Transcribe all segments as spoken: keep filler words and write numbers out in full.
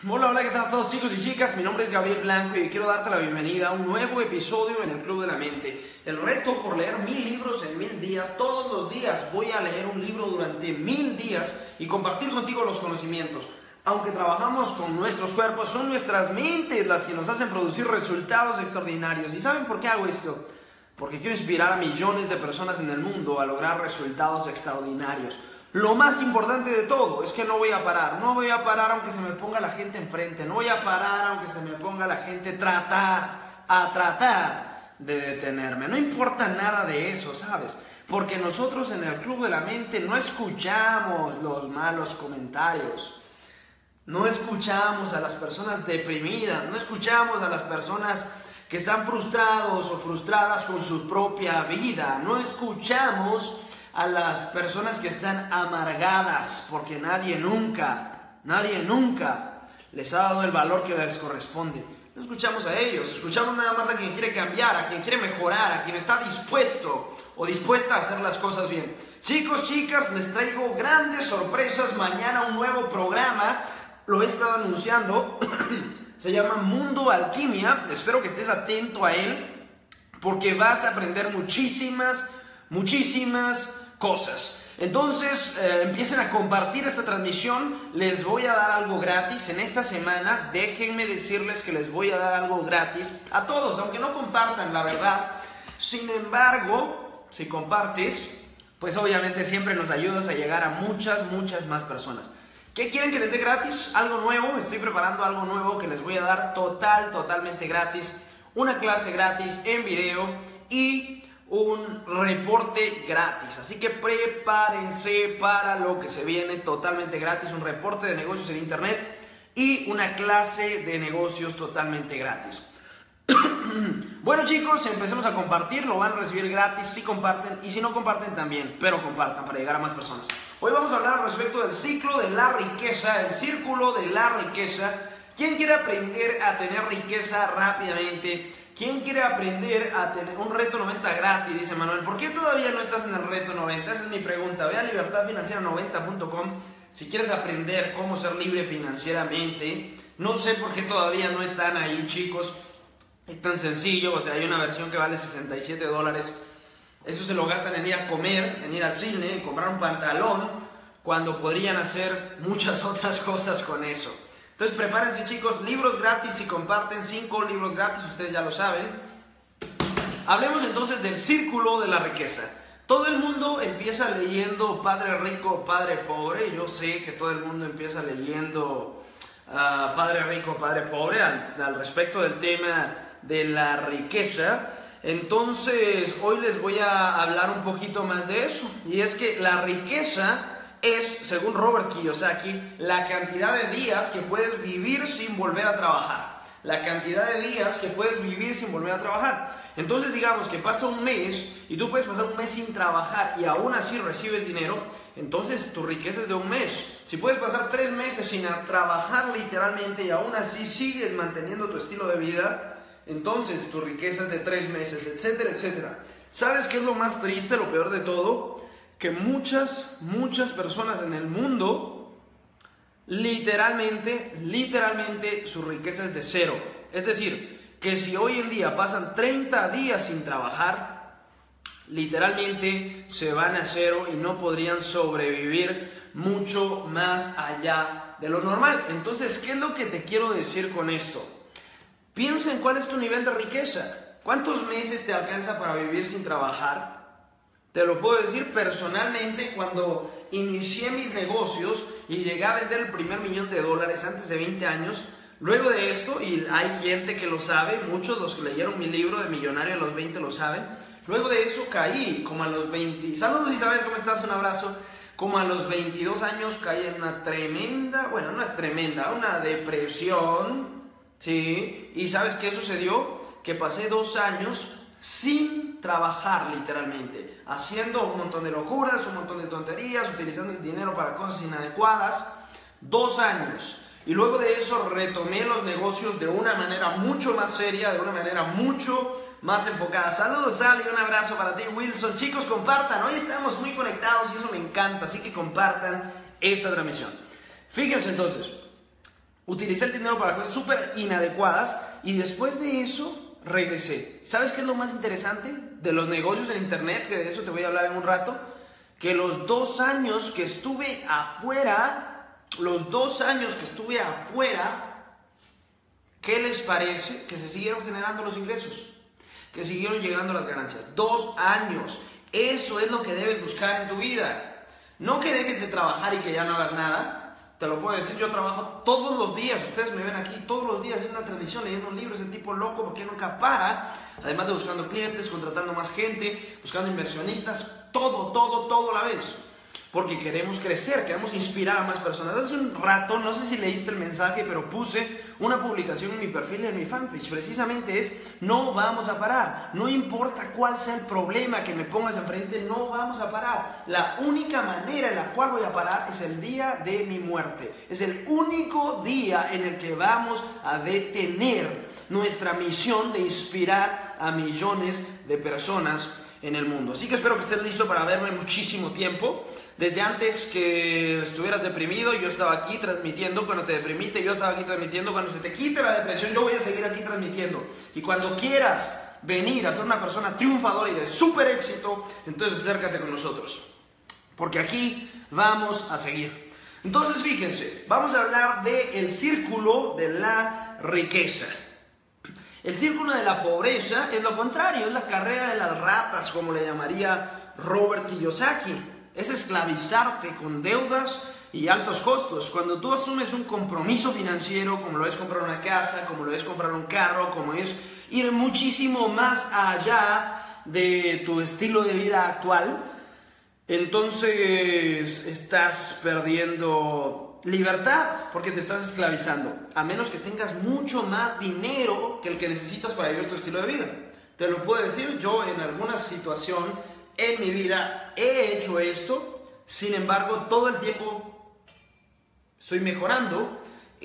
Hola, hola, ¿qué tal a todos chicos y chicas? Mi nombre es Gabriel Blanco y quiero darte la bienvenida a un nuevo episodio en el Club de la Mente. El reto por leer mil libros en mil días. Todos los días voy a leer un libro durante mil días y compartir contigo los conocimientos. Aunque trabajamos con nuestros cuerpos, son nuestras mentes las que nos hacen producir resultados extraordinarios. ¿Y saben por qué hago esto? Porque quiero inspirar a millones de personas en el mundo a lograr resultados extraordinarios. Lo más importante de todo es que no voy a parar, no voy a parar aunque se me ponga la gente enfrente, no voy a parar aunque se me ponga la gente tratar, a tratar de detenerme. No importa nada de eso, ¿sabes? Porque nosotros en el Club de la Mente no escuchamos los malos comentarios, no escuchamos a las personas deprimidas, no escuchamos a las personas que están frustrados o frustradas con su propia vida, no escuchamos a las personas que están amargadas, porque nadie nunca, nadie nunca les ha dado el valor que les corresponde. No escuchamos a ellos, escuchamos nada más a quien quiere cambiar, a quien quiere mejorar, a quien está dispuesto o dispuesta a hacer las cosas bien. Chicos, chicas, les traigo grandes sorpresas. Mañana un nuevo programa, lo he estado anunciando, se llama Mundo Alquimia. Espero que estés atento a él, porque vas a aprender muchísimas, muchísimas cosas. Entonces eh, empiecen a compartir esta transmisión. Les voy a dar algo gratis en esta semana. Déjenme decirles que les voy a dar algo gratis a todos, aunque no compartan, la verdad. Sin embargo, si compartes, pues obviamente siempre nos ayudas a llegar a muchas, muchas más personas. ¿Qué quieren que les dé gratis? Algo nuevo. Estoy preparando algo nuevo que les voy a dar total, totalmente gratis. Una clase gratis en video y un reporte gratis, así que prepárense para lo que se viene totalmente gratis, un reporte de negocios en internet y una clase de negocios totalmente gratis. Bueno chicos, empecemos a compartir, lo van a recibir gratis si comparten y si no comparten también, pero compartan para llegar a más personas. Hoy vamos a hablar respecto del ciclo de la riqueza, el círculo de la riqueza. ¿Quién quiere aprender a tener riqueza rápidamente? ¿Quién quiere aprender a tener un reto noventa gratis? Dice Manuel. ¿Por qué todavía no estás en el reto noventa? Esa es mi pregunta. Ve a libertad financiera noventa punto com si quieres aprender cómo ser libre financieramente. No sé por qué todavía no están ahí, chicos. Es tan sencillo. O sea, hay una versión que vale sesenta y siete dólares. Eso se lo gastan en ir a comer, en ir al cine, en comprar un pantalón, cuando podrían hacer muchas otras cosas con eso. Entonces prepárense chicos, libros gratis si comparten, cinco libros gratis, ustedes ya lo saben. Hablemos entonces del círculo de la riqueza. Todo el mundo empieza leyendo Padre Rico, Padre Pobre. Yo sé que todo el mundo empieza leyendo uh, Padre Rico, Padre Pobre al, al respecto del tema de la riqueza. Entonces hoy les voy a hablar un poquito más de eso. Y es que la riqueza es, según Robert Kiyosaki, la cantidad de días que puedes vivir sin volver a trabajar. La cantidad de días que puedes vivir sin volver a trabajar. Entonces digamos que pasa un mes y tú puedes pasar un mes sin trabajar y aún así recibes dinero, entonces tu riqueza es de un mes. Si puedes pasar tres meses sin trabajar literalmente y aún así sigues manteniendo tu estilo de vida, entonces tu riqueza es de tres meses, etcétera, etcétera. ¿Sabes qué es lo más triste, lo peor de todo? Que muchas, muchas personas en el mundo, literalmente, literalmente su riqueza es de cero. Es decir, que si hoy en día pasan treinta días sin trabajar, literalmente se van a cero y no podrían sobrevivir mucho más allá de lo normal. Entonces, ¿qué es lo que te quiero decir con esto? Piensa en cuál es tu nivel de riqueza. ¿Cuántos meses te alcanza para vivir sin trabajar? Te lo puedo decir personalmente, cuando inicié mis negocios y llegué a vender el primer millón de dólares antes de veinte años, luego de esto, y hay gente que lo sabe, muchos los que leyeron mi libro de Millonario a los veinte lo saben, luego de eso caí como a los veinte, saludos Isabel, ¿cómo estás? Un abrazo. Como a los veintidós años caí en una tremenda, bueno, no es tremenda, una depresión, ¿sí? ¿Y sabes qué sucedió? Que pasé dos años sin trabajar literalmente, haciendo un montón de locuras, un montón de tonterías, utilizando el dinero para cosas inadecuadas, dos años. Y luego de eso retomé los negocios de una manera mucho más seria, de una manera mucho más enfocada. Saludos Sally, un abrazo para ti Wilson. Chicos, compartan, hoy estamos muy conectados y eso me encanta, así que compartan esta transmisión. Fíjense entonces, utilicé el dinero para cosas súper inadecuadas y después de eso regresé. ¿Sabes qué es lo más interesante de los negocios en internet? Que de eso te voy a hablar en un rato. Que los dos años que estuve afuera, los dos años que estuve afuera, ¿qué les parece? Que se siguieron generando los ingresos, que siguieron llegando las ganancias. Dos años. Eso es lo que debes buscar en tu vida. No que dejes de trabajar y que ya no hagas nada. Te lo puedo decir, yo trabajo todos los días. Ustedes me ven aquí todos los días en una transmisión, leyendo un libro. Ese tipo loco, porque nunca para. Además de buscando clientes, contratando más gente, buscando inversionistas. Todo, todo, todo a la vez. Porque queremos crecer, queremos inspirar a más personas. Hace un rato, no sé si leíste el mensaje, pero puse una publicación en mi perfil y en mi fanpage. Precisamente es, no vamos a parar. No importa cuál sea el problema que me pongas enfrente, no vamos a parar. La única manera en la cual voy a parar es el día de mi muerte. Es el único día en el que vamos a detener nuestra misión de inspirar a millones de personas en el mundo. Así que espero que estés listo para verme muchísimo tiempo. Desde antes que estuvieras deprimido, yo estaba aquí transmitiendo. Cuando te deprimiste, yo estaba aquí transmitiendo. Cuando se te quite la depresión, yo voy a seguir aquí transmitiendo. Y cuando quieras venir a ser una persona triunfadora y de súper éxito, entonces acércate con nosotros, porque aquí vamos a seguir. Entonces fíjense, vamos a hablar del círculo de la riqueza. El círculo de la pobreza es lo contrario, es la carrera de las ratas, como le llamaría Robert Kiyosaki. Es esclavizarte con deudas y altos costos. Cuando tú asumes un compromiso financiero, como lo es comprar una casa, como lo es comprar un carro, como es ir muchísimo más allá de tu estilo de vida actual, entonces estás perdiendo libertad porque te estás esclavizando, a menos que tengas mucho más dinero que el que necesitas para vivir tu estilo de vida. Te lo puedo decir, yo en alguna situación en mi vida he hecho esto, sin embargo todo el tiempo estoy mejorando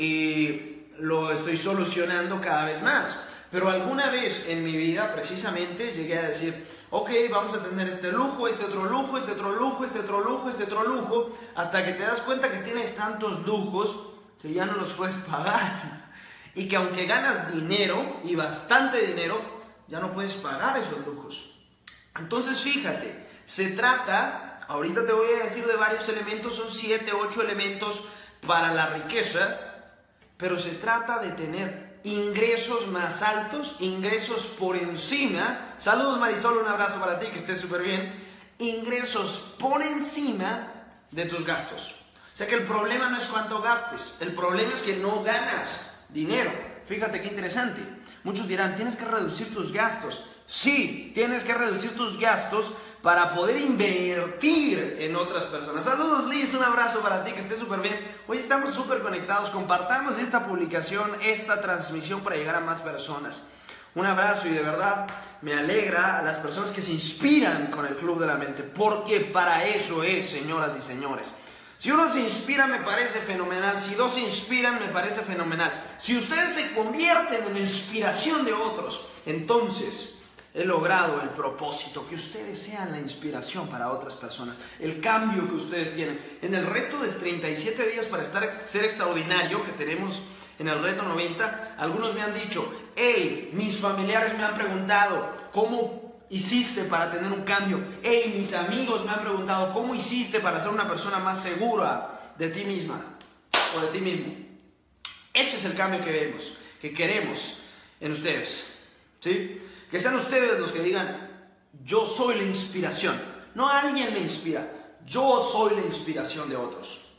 y lo estoy solucionando cada vez más. Pero alguna vez en mi vida precisamente llegué a decir, ok, vamos a tener este lujo, este otro lujo, este otro lujo, este otro lujo, este otro lujo, hasta que te das cuenta que tienes tantos lujos que ya no los puedes pagar. Y que aunque ganas dinero, y bastante dinero, ya no puedes pagar esos lujos. Entonces fíjate, se trata, ahorita te voy a decir de varios elementos, son siete, ocho elementos para la riqueza, pero se trata de tener ingresos más altos, ingresos por encima. Saludos Marisol, un abrazo para ti, que estés súper bien. Ingresos por encima de tus gastos. O sea que el problema no es cuánto gastes, el problema es que no ganas dinero. Fíjate qué interesante. Muchos dirán, tienes que reducir tus gastos. Sí, tienes que reducir tus gastos para poder invertir en otras personas. Saludos Liz, un abrazo para ti, que estés súper bien. Hoy estamos súper conectados, compartamos esta publicación, esta transmisión para llegar a más personas. Un abrazo y de verdad me alegra a las personas que se inspiran con el Club de la Mente, porque para eso es, señoras y señores. Si uno se inspira me parece fenomenal, si dos se inspiran me parece fenomenal. Si ustedes se convierten en la inspiración de otros, entonces he logrado el propósito, que ustedes sean la inspiración para otras personas, el cambio que ustedes tienen. En el reto de treinta y siete días para estar, ser extraordinario que tenemos en el reto noventa, algunos me han dicho, hey, mis familiares me han preguntado, ¿cómo hiciste para tener un cambio? Hey, mis amigos me han preguntado, ¿cómo hiciste para ser una persona más segura de ti misma o de ti mismo? Ese es el cambio que vemos, que queremos en ustedes, ¿sí? Que sean ustedes los que digan, yo soy la inspiración. No alguien me inspira, yo soy la inspiración de otros.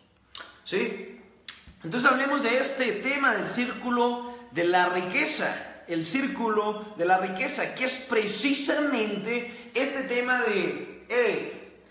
¿Sí? Entonces hablemos de este tema del círculo de la riqueza. El círculo de la riqueza, que es precisamente este tema de, hey,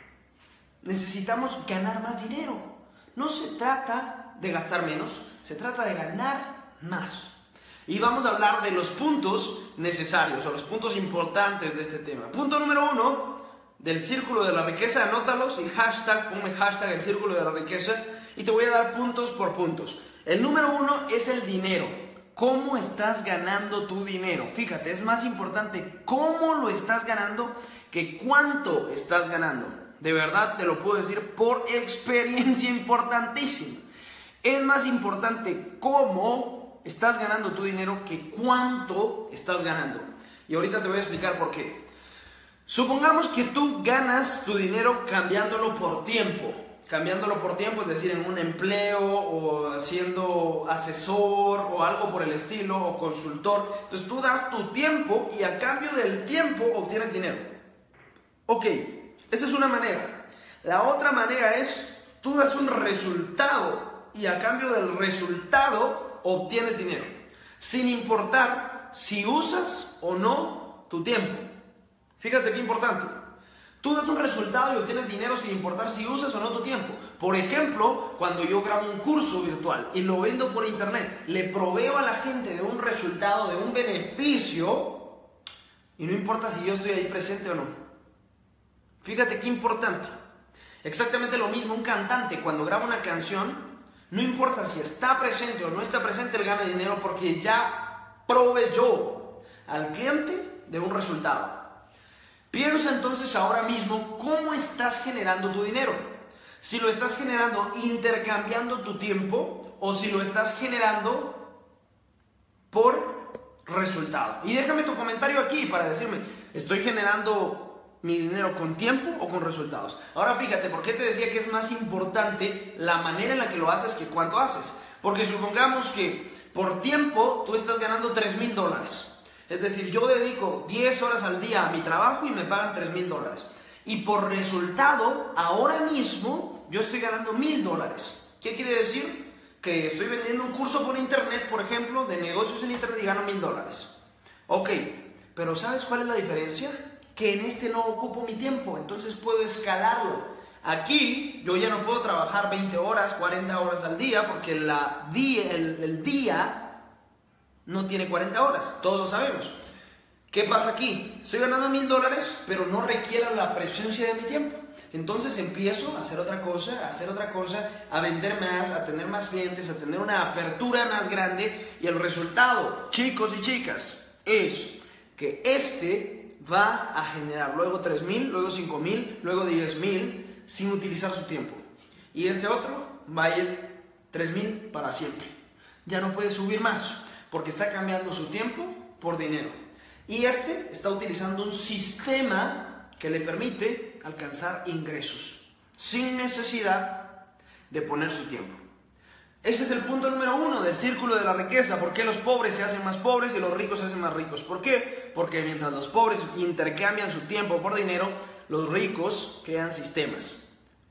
necesitamos ganar más dinero. No se trata de gastar menos, se trata de ganar más. Y vamos a hablar de los puntos necesarios o los puntos importantes de este tema. Punto número uno del círculo de la riqueza, anótalos y hashtag, ponme hashtag el círculo de la riqueza y te voy a dar puntos por puntos. El número uno es el dinero. ¿Cómo estás ganando tu dinero? Fíjate, es más importante cómo lo estás ganando que cuánto estás ganando. De verdad te lo puedo decir por experiencia importantísima. Es más importante cómo estás ganando tu dinero que cuánto estás ganando. Y ahorita te voy a explicar por qué. Supongamos que tú ganas tu dinero cambiándolo por tiempo. Cambiándolo por tiempo, es decir, en un empleo o siendo asesor o algo por el estilo o consultor. Entonces tú das tu tiempo y a cambio del tiempo obtienes dinero. Ok, esa es una manera. La otra manera es, tú das un resultado y a cambio del resultado obtienes dinero. Sin importar si usas o no tu tiempo. Fíjate qué importante. Tú das un resultado y obtienes dinero sin importar si usas o no tu tiempo. Por ejemplo, cuando yo grabo un curso virtual y lo vendo por internet, le proveo a la gente de un resultado, de un beneficio, y no importa si yo estoy ahí presente o no. Fíjate qué importante. Exactamente lo mismo un cantante cuando graba una canción, no importa si está presente o no está presente, él gana dinero porque ya proveyó al cliente de un resultado. Piensa entonces ahora mismo cómo estás generando tu dinero. Si lo estás generando intercambiando tu tiempo o si lo estás generando por resultado. Y déjame tu comentario aquí para decirme, ¿estoy generando mi dinero con tiempo o con resultados? Ahora fíjate, ¿por qué te decía que es más importante la manera en la que lo haces que cuánto haces? Porque supongamos que por tiempo tú estás ganando tres mil dólares. Es decir, yo dedico diez horas al día a mi trabajo y me pagan tres mil dólares. Y por resultado, ahora mismo, yo estoy ganando mil dólares. ¿Qué quiere decir? Que estoy vendiendo un curso por internet, por ejemplo, de negocios en internet y gano mil dólares. Ok, pero ¿sabes cuál es la diferencia? Que en este no ocupo mi tiempo, entonces puedo escalarlo. Aquí, yo ya no puedo trabajar veinte horas, cuarenta horas al día, porque la día, el, el día no tiene cuarenta horas, todos lo sabemos. ¿Qué pasa aquí? Estoy ganando mil dólares, pero no requiero la presencia de mi tiempo. Entonces empiezo a hacer otra cosa, a hacer otra cosa, a vender más, a tener más clientes, a tener una apertura más grande. Y el resultado, chicos y chicas, es que este va a generar luego tres mil, luego cinco mil, luego diez mil, sin utilizar su tiempo. Y este otro va a ir tres mil para siempre. Ya no puede subir más, porque está cambiando su tiempo por dinero. Y este está utilizando un sistema que le permite alcanzar ingresos sin necesidad de poner su tiempo. Ese es el punto número uno del círculo de la riqueza. ¿Por qué los pobres se hacen más pobres y los ricos se hacen más ricos? ¿Por qué? Porque mientras los pobres intercambian su tiempo por dinero, los ricos crean sistemas.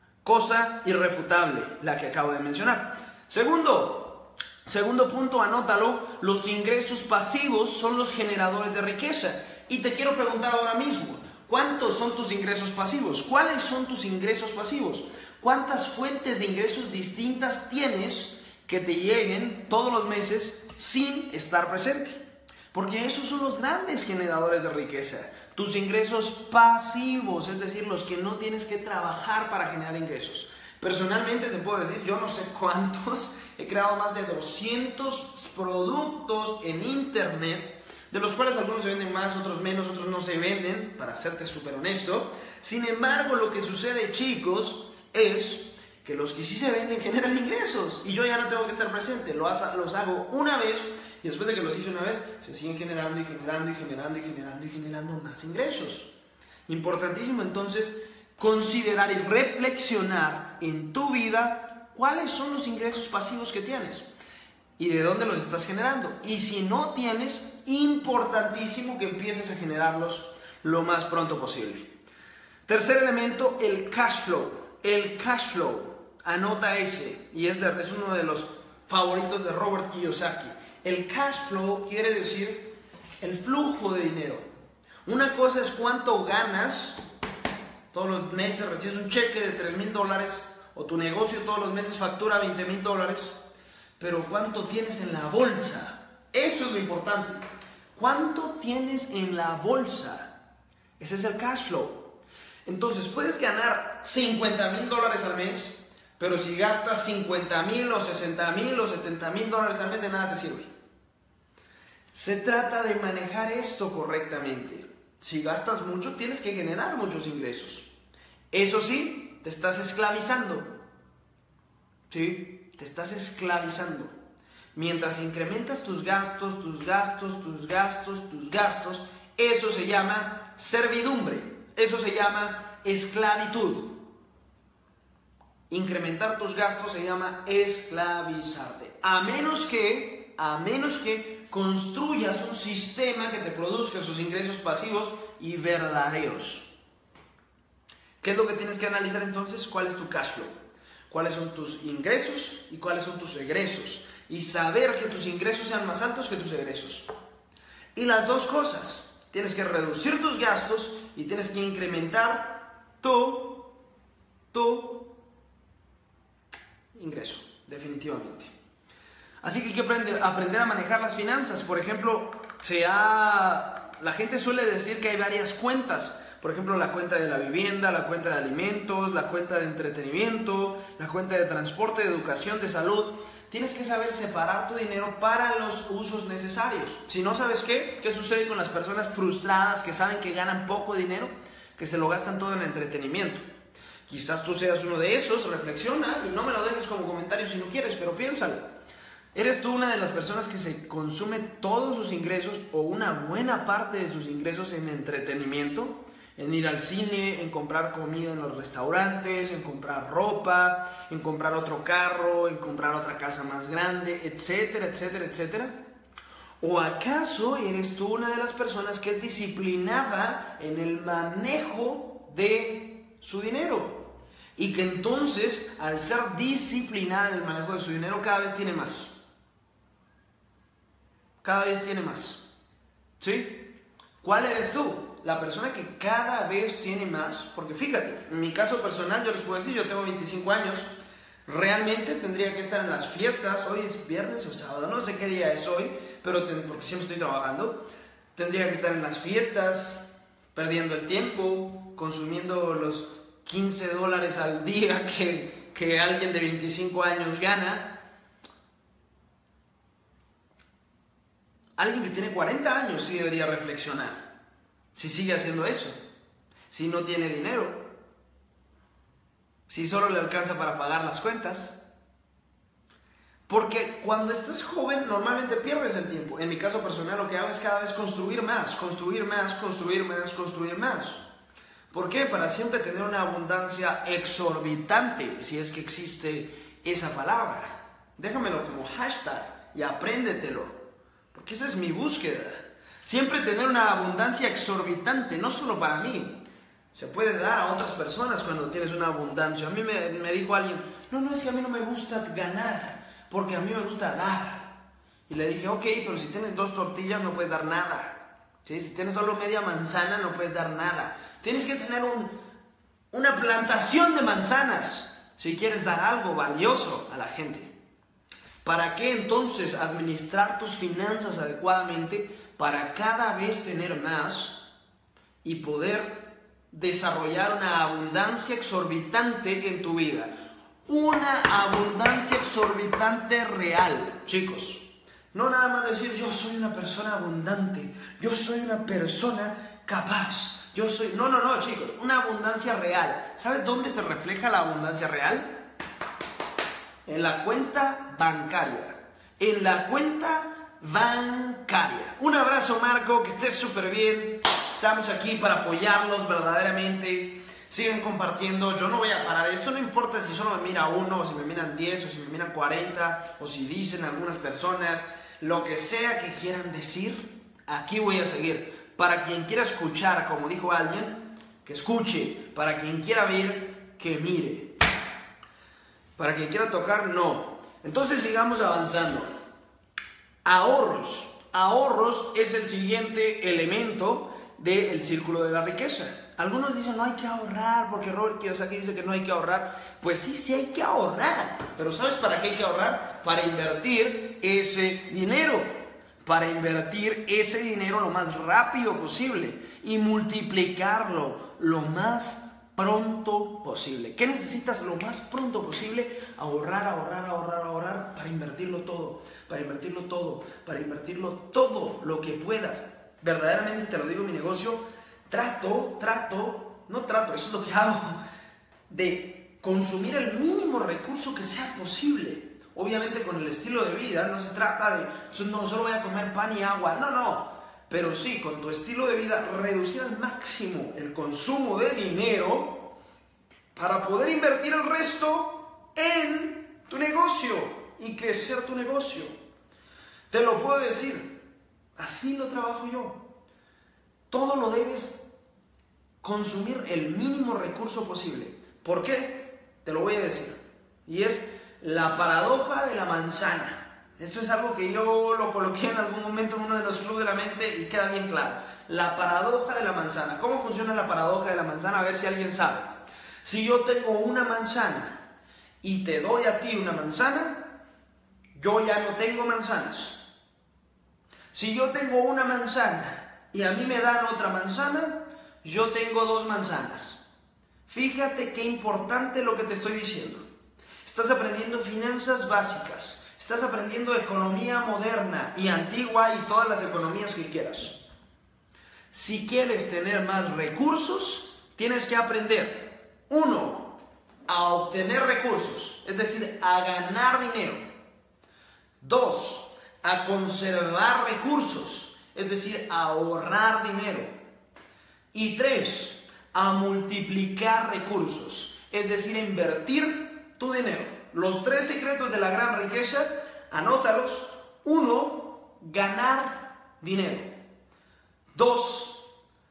Cosa irrefutable, la que acabo de mencionar. Segundo, Segundo punto, anótalo, los ingresos pasivos son los generadores de riqueza. Y te quiero preguntar ahora mismo, ¿cuántos son tus ingresos pasivos? ¿Cuáles son tus ingresos pasivos? ¿Cuántas fuentes de ingresos distintas tienes que te lleguen todos los meses sin estar presente? Porque esos son los grandes generadores de riqueza. Tus ingresos pasivos, es decir, los que no tienes que trabajar para generar ingresos. Personalmente te puedo decir, yo no sé cuántos, he creado más de doscientos productos en internet, de los cuales algunos se venden más, otros menos, otros no se venden, para serte súper honesto. Sin embargo, lo que sucede, chicos, es que los que sí se venden generan ingresos y yo ya no tengo que estar presente, los, los hago una vez y después de que los hice una vez, se siguen generando y generando y generando y generando y generando más ingresos. Importantísimo entonces considerar y reflexionar en tu vida cuáles son los ingresos pasivos que tienes y de dónde los estás generando. Y si no tienes, importantísimo que empieces a generarlos lo más pronto posible. Tercer elemento, el cash flow. El cash flow, anota ese, y es, de, es uno de los favoritos de Robert Kiyosaki. El cash flow quiere decir el flujo de dinero. Una cosa es cuánto ganas. Todos los meses recibes un cheque de tres mil dólares o tu negocio todos los meses factura veinte mil dólares, pero ¿cuánto tienes en la bolsa? Eso es lo importante. ¿Cuánto tienes en la bolsa? Ese es el cash flow. Entonces puedes ganar cincuenta mil dólares al mes, pero si gastas cincuenta mil o sesenta mil o setenta mil dólares al mes, de nada te sirve. Se trata de manejar esto correctamente. Si gastas mucho, tienes que generar muchos ingresos. Eso sí, te estás esclavizando. ¿Sí? te estás esclavizando. Mientras incrementas tus gastos, tus gastos, tus gastos, tus gastos, eso se llama servidumbre, eso se llama esclavitud. Incrementar tus gastos se llama esclavizarte. A menos que, a menos que construyas un sistema que te produzca sus ingresos pasivos y verdaderos. ¿Qué es lo que tienes que analizar entonces? ¿Cuál es tu cash flow? ¿Cuáles son tus ingresos y cuáles son tus egresos? Y saber que tus ingresos sean más altos que tus egresos. Y las dos cosas. Tienes que reducir tus gastos y tienes que incrementar tu, tu ingreso, definitivamente. Así que hay que aprender, aprender a manejar las finanzas. Por ejemplo, se ha, la gente suele decir que hay varias cuentas. Por ejemplo, la cuenta de la vivienda, la cuenta de alimentos, la cuenta de entretenimiento, la cuenta de transporte, de educación, de salud. Tienes que saber separar tu dinero para los usos necesarios. Si no sabes qué, ¿qué sucede con las personas frustradas que saben que ganan poco dinero? Que se lo gastan todo en entretenimiento. Quizás tú seas uno de esos, reflexiona y no me lo dejes como comentario si no quieres, pero piénsalo. ¿Eres tú una de las personas que se consume todos sus ingresos o una buena parte de sus ingresos en entretenimiento? En ir al cine, en comprar comida en los restaurantes, en comprar ropa, en comprar otro carro, en comprar otra casa más grande, etcétera, etcétera, etcétera. ¿O acaso eres tú una de las personas que es disciplinada en el manejo de su dinero? Y que entonces, al ser disciplinada en el manejo de su dinero, cada vez tiene más. Cada vez tiene más. ¿Sí? ¿Cuál eres tú? La persona que cada vez tiene más, porque fíjate, en mi caso personal yo les puedo decir, yo tengo veinticinco años, realmente tendría que estar en las fiestas, hoy es viernes o sábado, no sé qué día es hoy, pero ten, porque siempre estoy trabajando, tendría que estar en las fiestas, perdiendo el tiempo, consumiendo los quince dólares al día que, que alguien de veinticinco años gana. Alguien que tiene cuarenta años sí debería reflexionar. Si sigue haciendo eso, si no tiene dinero, si solo le alcanza para pagar las cuentas. Porque cuando estás joven normalmente pierdes el tiempo. En mi caso personal lo que hago es cada vez construir más, construir más, construir más, construir más. ¿Por qué? Para siempre tener una abundancia exorbitante, si es que existe esa palabra. Déjamelo como hashtag y apréndetelo, porque esa es mi búsqueda. Siempre tener una abundancia exorbitante, no solo para mí. Se puede dar a otras personas cuando tienes una abundancia. A mí me, me dijo alguien, no, no, es que a mí no me gusta ganar, porque a mí me gusta dar. Y le dije, ok, pero si tienes dos tortillas no puedes dar nada. ¿Sí? Si tienes solo media manzana no puedes dar nada. Tienes que tener un, una plantación de manzanas si quieres dar algo valioso a la gente. ¿Para qué entonces administrar tus finanzas adecuadamente para cada vez tener más y poder desarrollar una abundancia exorbitante en tu vida? Una abundancia exorbitante real, chicos. No nada más decir yo soy una persona abundante, yo soy una persona capaz, yo soy... No, no, no, chicos, una abundancia real. ¿Sabes dónde se refleja la abundancia real? En la cuenta bancaria. En la cuenta bancaria. Un abrazo, Marco, que estés súper bien. Estamos aquí para apoyarlos verdaderamente. Sigan compartiendo. Yo no voy a parar. Esto no importa si solo me mira uno, o si me miran diez, o si me miran cuarenta, o si dicen algunas personas. Lo que sea que quieran decir, aquí voy a seguir. Para quien quiera escuchar, como dijo alguien, que escuche. Para quien quiera ver, que mire. Para quien quiera tocar, no. Entonces sigamos avanzando. Ahorros. Ahorros es el siguiente elemento del círculo de la riqueza. Algunos dicen no hay que ahorrar porque Robert Kiyosaki dice que no hay que ahorrar. Pues sí, sí hay que ahorrar. Pero ¿sabes para qué hay que ahorrar? Para invertir ese dinero. Para invertir ese dinero lo más rápido posible y multiplicarlo lo más pronto posible. ¿Qué necesitas lo más pronto posible? Ahorrar, ahorrar, ahorrar, ahorrar para invertirlo todo, para invertirlo todo, para invertirlo todo lo que puedas. Verdaderamente te lo digo, mi negocio, trato, trato, no trato, eso es lo que hago, de consumir el mínimo recurso que sea posible. Obviamente con el estilo de vida no se trata de, no, solo voy a comer pan y agua, no, no. Pero sí, con tu estilo de vida, reducir al máximo el consumo de dinero para poder invertir el resto en tu negocio y crecer tu negocio. Te lo puedo decir, así lo trabajo yo. Todo lo debes consumir el mínimo recurso posible. ¿Por qué? Te lo voy a decir. Y es la paradoja de la manzana. Esto es algo que yo lo coloqué en algún momento en uno de los clubes de la mente y queda bien claro. La paradoja de la manzana. ¿Cómo funciona la paradoja de la manzana? A ver si alguien sabe. Si yo tengo una manzana y te doy a ti una manzana, yo ya no tengo manzanas. Si yo tengo una manzana y a mí me dan otra manzana, yo tengo dos manzanas. Fíjate qué importante lo que te estoy diciendo. Estás aprendiendo finanzas básicas, estás aprendiendo economía moderna y antigua y todas las economías que quieras. Si quieres tener más recursos, tienes que aprender, uno, a obtener recursos, es decir, a ganar dinero. Dos, a conservar recursos, es decir, a ahorrar dinero. Y tres, a multiplicar recursos, es decir, a invertir tu dinero. Los tres secretos de la gran riqueza, anótalos. Uno, ganar dinero. Dos,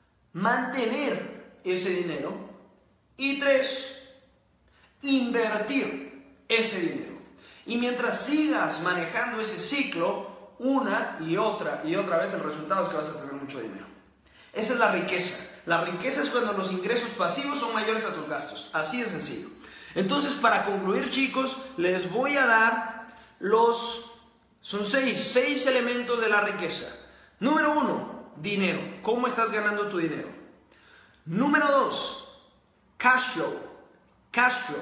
mantener ese dinero. Y tres, invertir ese dinero. Y mientras sigas manejando ese ciclo, una y otra y otra vez, el resultado es que vas a tener mucho dinero. Esa es la riqueza. La riqueza es cuando los ingresos pasivos son mayores a tus gastos. Así de sencillo. Entonces, para concluir, chicos, les voy a dar los... Son seis, seis elementos de la riqueza. Número uno, dinero. ¿Cómo estás ganando tu dinero? Número dos, cash flow. Cash flow.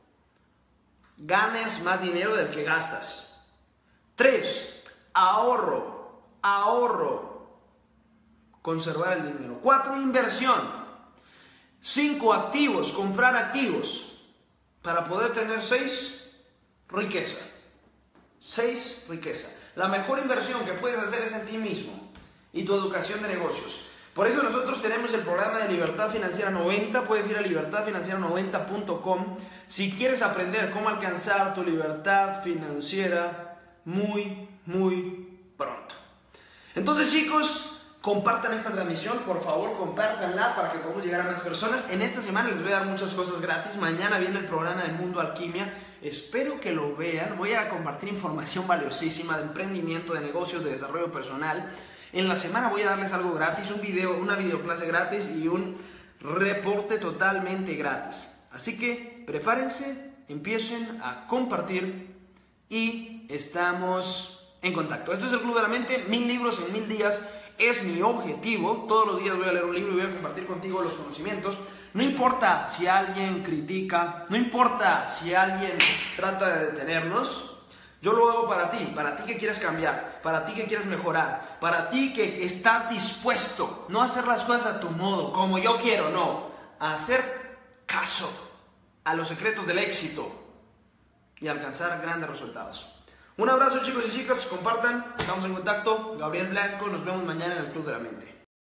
Ganes más dinero del que gastas. Tres, ahorro. Ahorro. Conservar el dinero. Cuatro, inversión. Cinco, activos. Comprar activos. Para poder tener seis, riqueza. Seis, riqueza. La mejor inversión que puedes hacer es en ti mismo y tu educación de negocios. Por eso nosotros tenemos el programa de Libertad Financiera noventa. Puedes ir a libertad financiera noventa punto com si quieres aprender cómo alcanzar tu libertad financiera muy, muy pronto. Entonces, chicos, compartan esta transmisión, por favor, compártanla para que podamos llegar a más personas. En esta semana les voy a dar muchas cosas gratis. Mañana viene el programa de Mundo Alquimia. Espero que lo vean. Voy a compartir información valiosísima de emprendimiento, de negocios, de desarrollo personal. En la semana voy a darles algo gratis, un video, una videoclase gratis y un reporte totalmente gratis. Así que prepárense, empiecen a compartir y estamos en contacto. Esto es el Club de la Mente, mil libros en mil días. Es mi objetivo. Todos los días voy a leer un libro y voy a compartir contigo los conocimientos. No importa si alguien critica, no importa si alguien trata de detenernos. Yo lo hago para ti, para ti que quieres cambiar, para ti que quieres mejorar, para ti que estás dispuesto, no a hacer las cosas a tu modo, como yo quiero, no, a hacer caso a los secretos del éxito y alcanzar grandes resultados. Un abrazo, chicos y chicas, compartan, estamos en contacto. Gabriel Blanco, nos vemos mañana en el Club de la Mente.